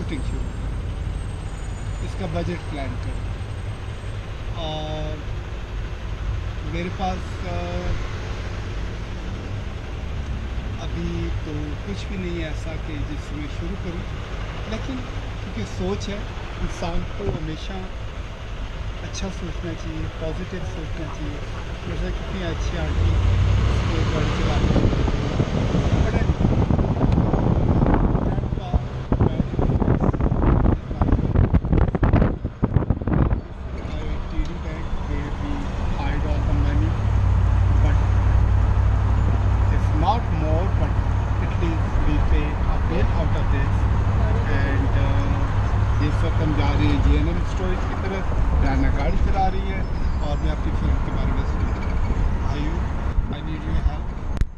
Shooting शुरू करूँ, इसका बजट प्लान करूँ। और मेरे पास अभी तो कुछ भी नहीं है ऐसा कि जिसमें शुरू करूँ, लेकिन क्योंकि सोच है, इंसान को हमेशा अच्छा सोचना चाहिए, पॉजिटिव सोचना चाहिए। जैसे कितनी अच्छी आंटी उसके घर चलाती है, बड़े grandpa married a TD bank where we hide all the money, but it's not more, but at least we pay a bit out of this. And इस वक्त हम जा रहे हैं GNM स्टोरेज की तरफ। राना गाड़ी चला रही है और मैं अपनी फिल्म के बारे में सोच रहा हूँ। I need your help.